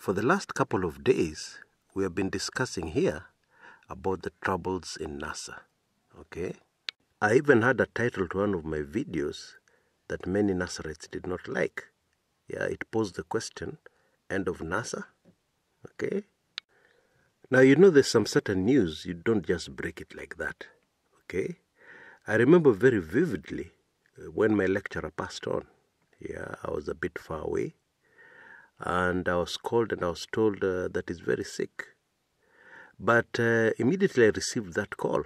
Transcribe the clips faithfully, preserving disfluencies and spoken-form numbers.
For the last couple of days, we have been discussing here about the troubles in NASA, okay? I even had a title to one of my videos that many NASArites did not like. Yeah, it posed the question, end of NASA, okay? Now, you know there's some certain news, you don't just break it like that, okay? I remember very vividly when my lecturer passed on. Yeah, I was a bit far away. And I was called and I was told uh, that he's very sick. But uh, immediately I received that call.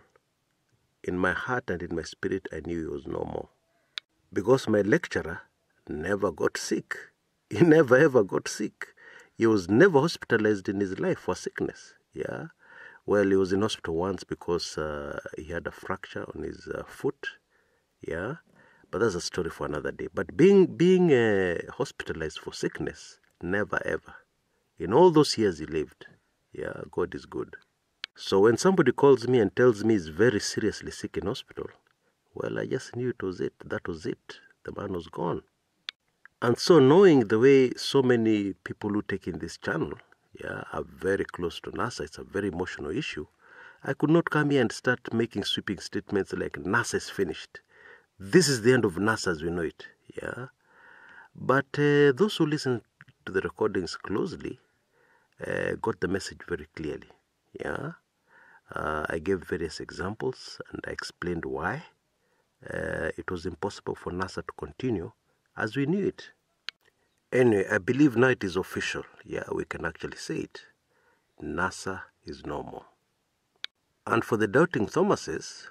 In my heart and in my spirit, I knew he was no more. Because my lecturer never got sick. He never ever got sick. He was never hospitalized in his life for sickness. Yeah. Well, he was in hospital once because uh, he had a fracture on his uh, foot. Yeah. But that's a story for another day. But being, being uh, hospitalized for sickness, never ever. In all those years he lived. Yeah, God is good. So when somebody calls me and tells me he's very seriously sick in hospital, well, I just knew it was it. That was it. The man was gone. And so knowing the way so many people who take in this channel, yeah, are very close to NASA, it's a very emotional issue, I could not come here and start making sweeping statements like NASA is finished. This is the end of NASA as we know it. Yeah. But uh, those who listen to the recordings closely uh, got the message very clearly. Yeah, uh, I gave various examples and I explained why uh, it was impossible for NASA to continue as we knew it. Anyway, I believe now it is official. Yeah, we can actually say it. NASA is no more. And for the doubting Thomases,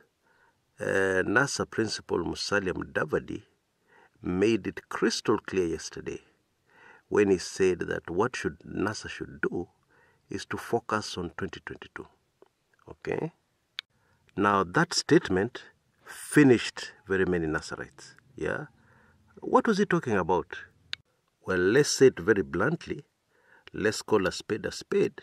uh, NASA Principal Musalia Mudavadi made it crystal clear yesterday when he said that what should NASA should do is to focus on twenty twenty-two. Okay? Now, that statement finished very many NASArites. Yeah? What was he talking about? Well, let's say it very bluntly. Let's call a spade a spade.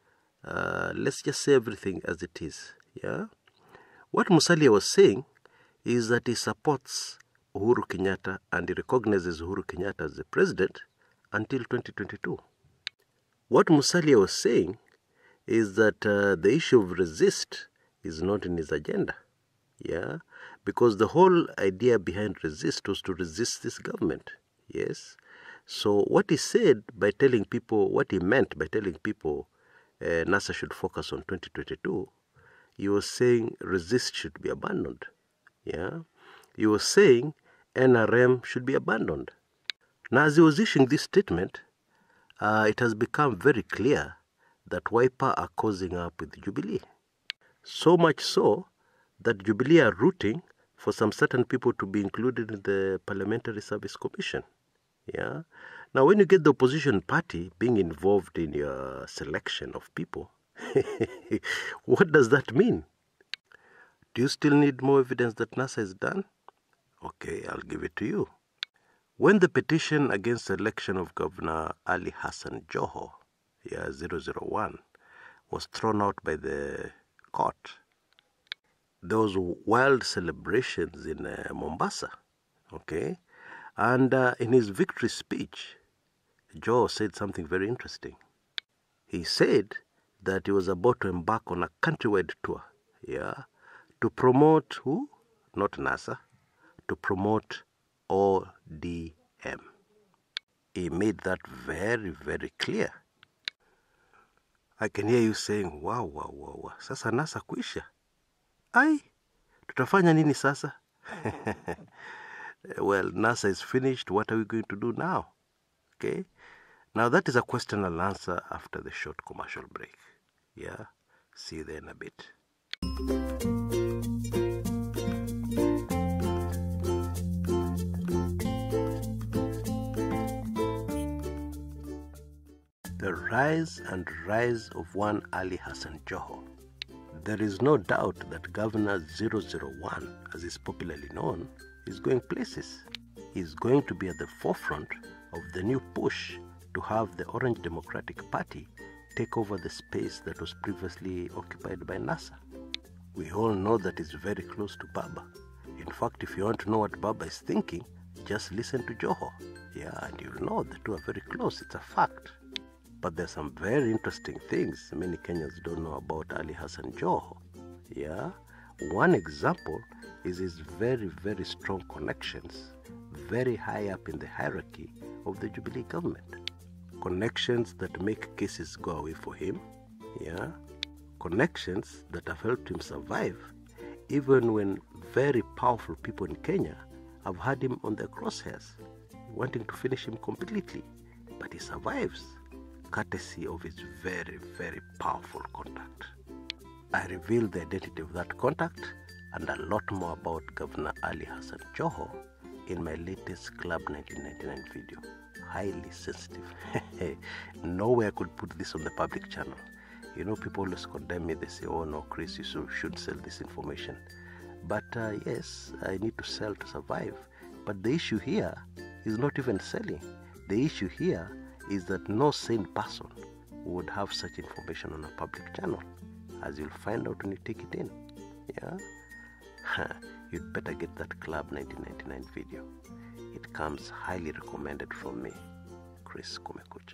Uh, let's just say everything as it is. Yeah? What Musalia was saying is that he supports Uhuru Kenyatta and he recognizes Uhuru Kenyatta as the president until twenty twenty-two. What Musalia was saying is that uh, the issue of resist is not in his agenda. Yeah, because the whole idea behind resist was to resist this government. Yes. So what he said by telling people, what he meant by telling people uh, NASA should focus on twenty twenty-two, he was saying resist should be abandoned. Yeah. He was saying N R M should be abandoned. Now, as he was issuing this statement, uh, it has become very clear that Wiper are causing up with Jubilee. So much so that Jubilee are rooting for some certain people to be included in the Parliamentary Service Commission. Yeah. Now, when you get the opposition party being involved in your selection of people, what does that mean? Do you still need more evidence that NASA is done? Okay, I'll give it to you. When the petition against the election of Governor Ali Hassan Joho, yeah, zero zero one, was thrown out by the court, there was wild celebrations in uh, Mombasa, okay? And uh, in his victory speech, Joho said something very interesting. He said that he was about to embark on a countrywide tour, yeah, to promote who? Not NASA, to promote O D M. He made that very, very clear. I can hear you saying, wow, wow, wow, wow. Sasa NASA kuisha. Ai, tutafanya nini sasa? Well, NASA is finished. What are we going to do now? Okay. Now, that is a question I'll answer after the short commercial break. Yeah. See you there in a bit. The rise and rise of one Ali Hassan Joho. There is no doubt that Governor zero zero one, as is popularly known, is going places. He is going to be at the forefront of the new push to have the Orange Democratic Party take over the space that was previously occupied by NASA. We all know that he's very close to Baba. In fact, if you want to know what Baba is thinking, just listen to Joho. Yeah, and you'll know the two are very close. It's a fact. But there's some very interesting things many Kenyans don't know about Ali Hassan Joho. Yeah? One example is his very, very strong connections, very high up in the hierarchy of the Jubilee government. Connections that make cases go away for him. Yeah? Connections that have helped him survive even when very powerful people in Kenya have had him on their crosshairs, wanting to finish him completely. But he survives, courtesy of his very, very powerful contact. I revealed the identity of that contact and a lot more about Governor Ali Hassan Joho in my latest Club nineteen ninety-nine video. Highly sensitive. Nowhere I could put this on the public channel. You know, people always condemn me. They say, oh no, Chris, you should sell this information. But uh, yes, I need to sell to survive. But the issue here is not even selling. The issue here is that no sane person would have such information on a public channel, as you'll find out when you take it in. Yeah? You'd better get that Club nineteen ninety-nine video. It comes highly recommended from me, Chris Kumekucha.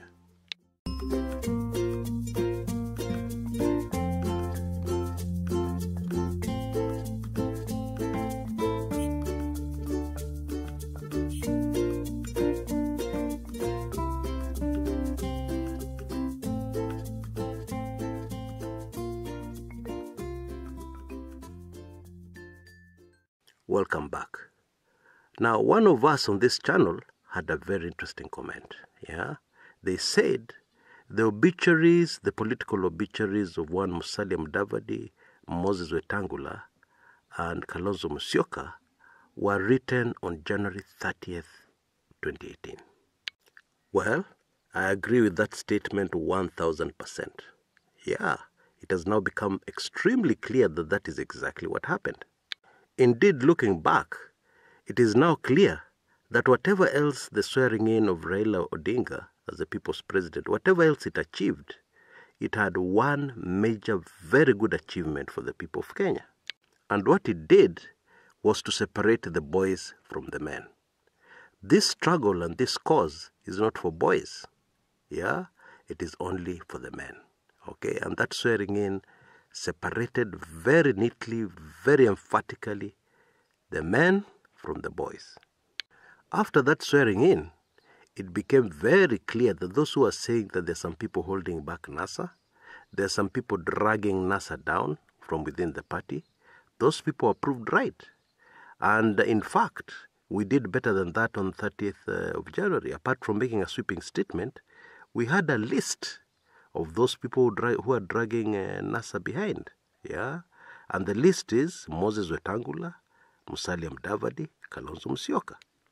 Welcome back. Now, one of us on this channel had a very interesting comment. Yeah, they said the obituaries, the political obituaries of one Musalia Mudavadi, Moses Wetangula, and Kalonzo Musyoka were written on January thirtieth, twenty eighteen. Well, I agree with that statement one thousand percent. Yeah, it has now become extremely clear that that is exactly what happened. Indeed, looking back, it is now clear that whatever else the swearing in of Raila Odinga as the people's president, whatever else it achieved, it had one major, very good achievement for the people of Kenya. And what it did was to separate the boys from the men. This struggle and this cause is not for boys. Yeah, it is only for the men. Okay, and that swearing in separated very neatly, very emphatically, the men from the boys. After that swearing in, it became very clear that those who are saying that there's some people holding back NASA, there's some people dragging NASA down from within the party, those people are proved right. And in fact, we did better than that on thirtieth of January. Apart from making a sweeping statement, we had a list of those people who, dra who are dragging uh, NASA behind. Yeah? And the list is Moses Wetangula, Musalia Mudavadi, Kalonzo Musyoka.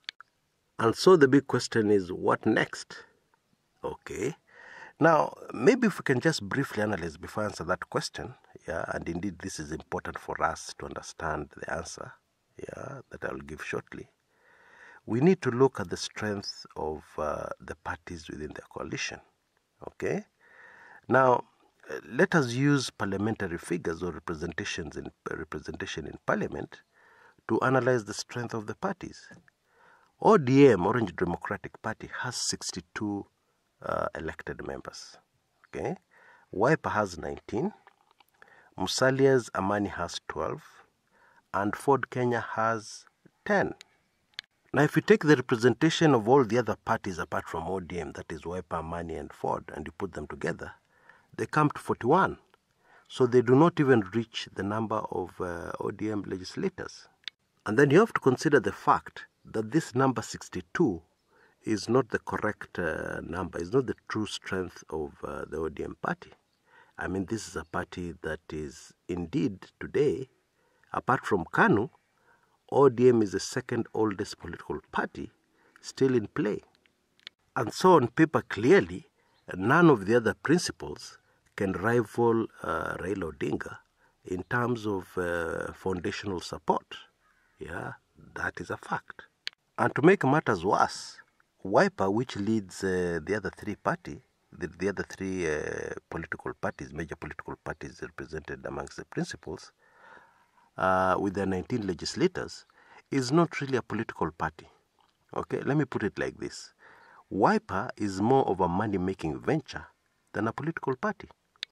And so the big question is, what next? Okay. Now, maybe if we can just briefly analyze before I answer that question, yeah, and indeed this is important for us to understand the answer, yeah, that I'll give shortly. We need to look at the strength of uh, the parties within the coalition. Okay? Now, uh, let us use parliamentary figures or representations in, uh, representation in parliament to analyze the strength of the parties. O D M, Orange Democratic Party, has sixty-two uh, elected members. Okay, Wiper has nineteen, Musalia's Amani has twelve, and Ford Kenya has ten. Now, if you take the representation of all the other parties apart from O D M, that is Wiper, Amani, and Ford, and you put them together, they come to forty-one. So they do not even reach the number of uh, O D M legislators. And then you have to consider the fact that this number sixty-two is not the correct uh, number, is not the true strength of uh, the O D M party. I mean, this is a party that is indeed today, apart from KANU, O D M is the second oldest political party still in play. And so on paper, clearly, none of the other principles can rival uh, Raila Odinga in terms of uh, foundational support. Yeah, that is a fact. And to make matters worse, Wiper, which leads uh, the other three parties, the, the other three uh, political parties, major political parties represented amongst the principals, uh, with their nineteen legislators, is not really a political party. Okay, let me put it like this. Wiper is more of a money-making venture than a political party.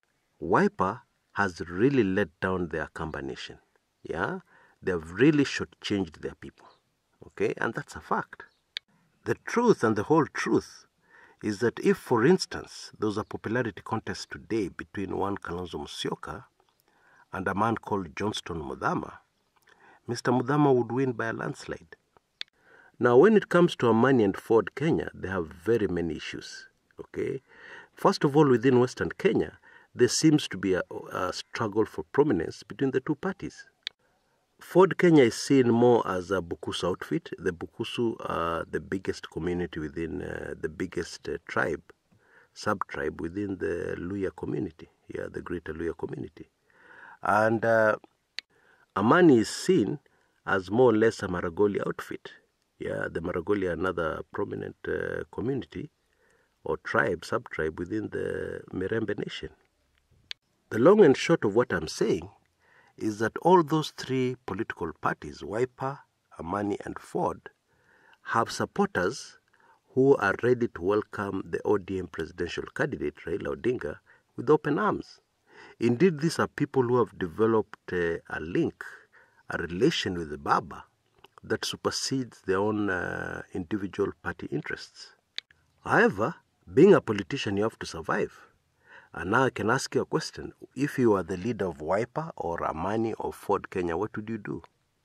Wiper has really let down their combination. Yeah, they've really shortchanged their people. Okay, and that's a fact. The truth and the whole truth is that if, for instance, there was a popularity contest today between one Kalonzo Musyoka and a man called Johnston Muthama, Mister Muthama would win by a landslide. Now, when it comes to Amani and Ford Kenya, they have very many issues. Okay, first of all, within Western Kenya, there seems to be a, a struggle for prominence between the two parties. Ford Kenya is seen more as a Bukusu outfit. The Bukusu are the biggest community within uh, the biggest uh, tribe, sub-tribe within the Luhya community, yeah, the greater Luhya community. And uh, Amani is seen as more or less a Maragoli outfit. Yeah, the Maragoli are another prominent uh, community or tribe, sub-tribe within the Mirembe nation. The long and short of what I'm saying is that all those three political parties, Wiper, Amani, and Ford, have supporters who are ready to welcome the O D M presidential candidate, Raila Odinga, with open arms. Indeed, these are people who have developed uh, a link, a relation with the Baba that supersedes their own uh, individual party interests. However, being a politician, you have to survive. And now I can ask you a question. If you are the leader of Wiper or Amani or Ford Kenya, what would you do?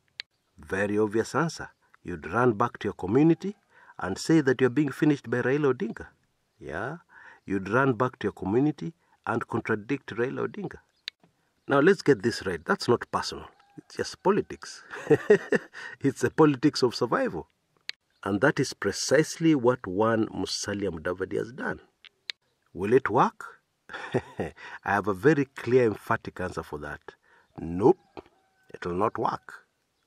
Very obvious answer. You'd run back to your community and say that you're being finished by Raila Odinga. Yeah? You'd run back to your community and contradict Raila Odinga. Now let's get this right. That's not personal. It's just politics. It's the politics of survival. And that is precisely what one Musalia Mudavadi has done. Will it work? I have a very clear, emphatic answer for that. Nope, it will not work.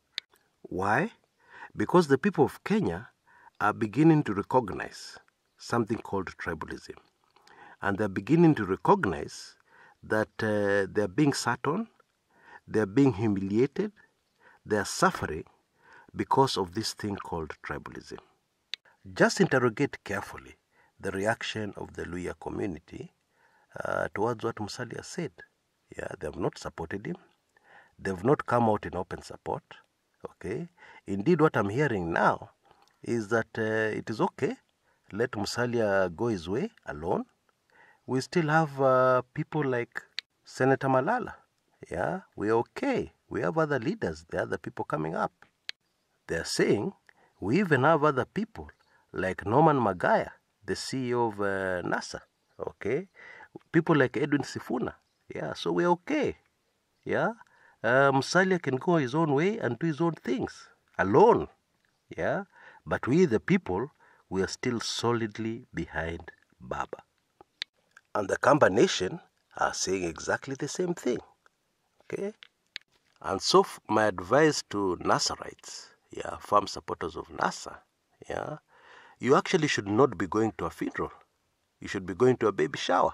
Why? Because the people of Kenya are beginning to recognize something called tribalism. And they're beginning to recognize that uh, they're being sat on, they're being humiliated, they're suffering because of this thing called tribalism. Just interrogate carefully the reaction of the Luhya community Uh, towards what Musalia said. Yeah, they have not supported him. They have not come out in open support. Okay. Indeed, what I'm hearing now is that uh, it is okay. Let Musalia go his way alone. We still have uh, people like Senator Malala. Yeah, we are okay. We have other leaders. There are other people coming up. They are saying we even have other people like Norman Magaya, the C E O of uh, NASA. Okay. People like Edwin Sifuna. Yeah, so we're okay. Yeah. Uh, Musalia can go his own way and do his own things. Alone. Yeah. But we, the people, we are still solidly behind Baba. And the Kamba Nation are saying exactly the same thing. Okay. And so my advice to Nassarites, yeah, firm supporters of NASA, yeah, you actually should not be going to a funeral. You should be going to a baby shower.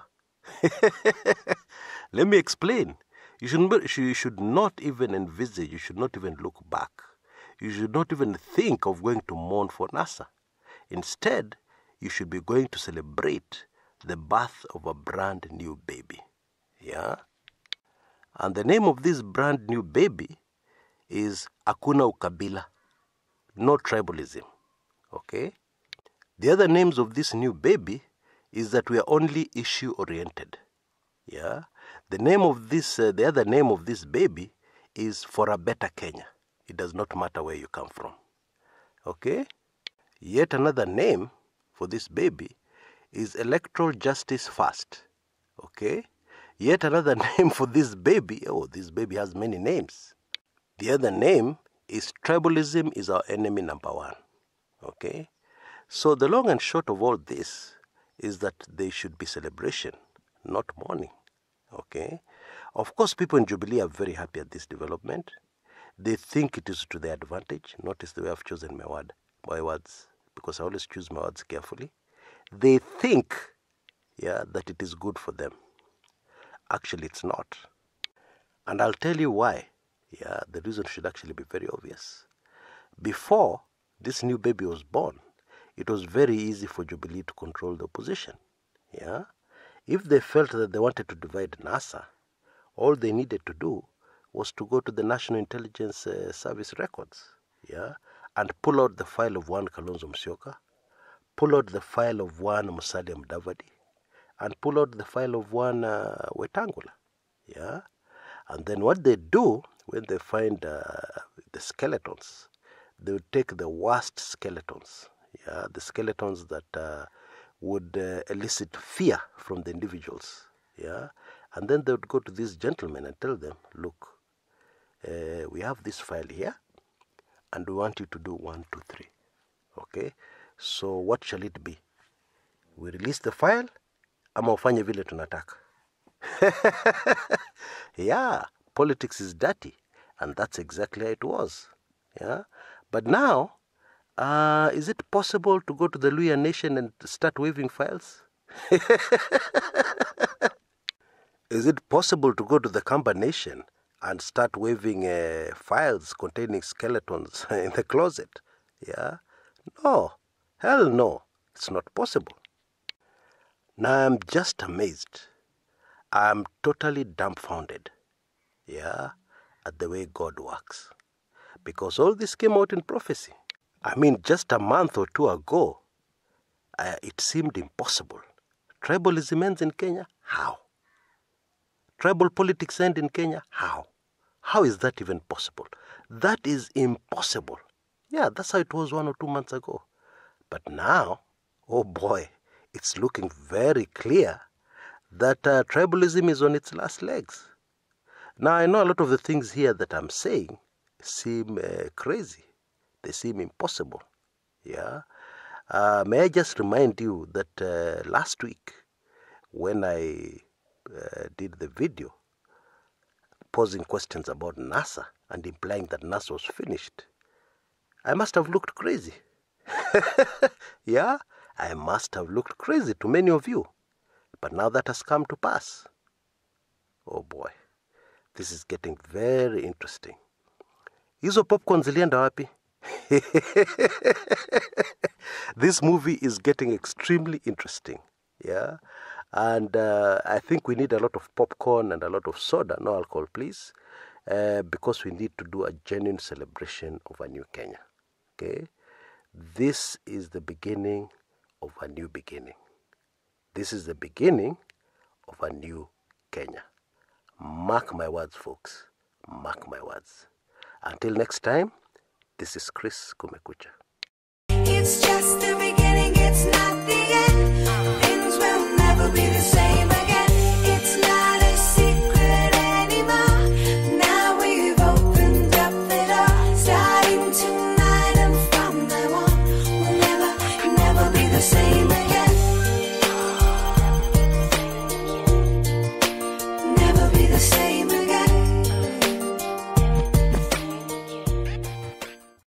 Let me explain. You should, you should not even envisage, you should not even look back. You should not even think of going to mourn for NASA. Instead, you should be going to celebrate the birth of a brand new baby. Yeah? And the name of this brand new baby is Hakuna Ukabila. No tribalism. Okay? The other names of this new baby is that we are only issue oriented. Yeah? The name of this, uh, the other name of this baby is For a Better Kenya. It does not matter where you come from. Okay? Yet another name for this baby is Electoral Justice First. Okay? Yet another name for this baby, oh, this baby has many names. The other name is Tribalism is our enemy number one. Okay? So the long and short of all this is that there should be celebration, not mourning. Okay? Of course, people in Jubilee are very happy at this development. They think it is to their advantage. Notice the way I've chosen my word, my words, because I always choose my words carefully. They think, yeah, that it is good for them. Actually, it's not. And I'll tell you why. Yeah, the reason should actually be very obvious. Before this new baby was born, it was very easy for Jubilee to control the opposition. Yeah? If they felt that they wanted to divide NASA, all they needed to do was to go to the National Intelligence uh, Service records, yeah, and pull out the file of one Kalonzo Musyoka, pull out the file of one Musalia Mudavadi, and pull out the file of one uh, Wetangula, yeah. And then what they do when they find uh, the skeletons, they would take the worst skeletons, yeah, the skeletons that uh, would uh, elicit fear from the individuals, yeah, and then they would go to these gentlemen and tell them, look, uh, we have this file here, and we want you to do one, two, three, okay? So what shall it be? We release the file, ama ufanye vile tunataka. Yeah, politics is dirty, and that's exactly how it was, yeah. But now, Uh, is it possible to go to the Luhya nation and start waving files? Is it possible to go to the Kamba nation and start waving uh, files containing skeletons in the closet? Yeah? No. Hell no. It's not possible. Now I'm just amazed. I'm totally dumbfounded. Yeah? At the way God works. Because all this came out in prophecy. I mean, just a month or two ago, uh, it seemed impossible. Tribalism ends in Kenya? How? Tribal politics end in Kenya? How? How is that even possible? That is impossible. Yeah, that's how it was one or two months ago. But now, oh boy, it's looking very clear that uh, tribalism is on its last legs. Now, I know a lot of the things here that I'm saying seem uh, crazy. They seem impossible, yeah. Uh, may I just remind you that uh, last week, when I uh, did the video posing questions about NASA and implying that NASA was finished, I must have looked crazy. Yeah, I must have looked crazy to many of you. But now that has come to pass. Oh boy, this is getting very interesting. Hizo popcorn zilienda wapi? This movie is getting extremely interesting, yeah, and uh, I think we need a lot of popcorn and a lot of soda, no alcohol please, uh, because we need to do a genuine celebration of a new Kenya, okay? This is the beginning of a new beginning. This is the beginning of a new Kenya. Mark my words, folks, mark my words. Until next time, this is Kshs Kumekucha. It's just the beginning, it's not the end. Things will never be the same.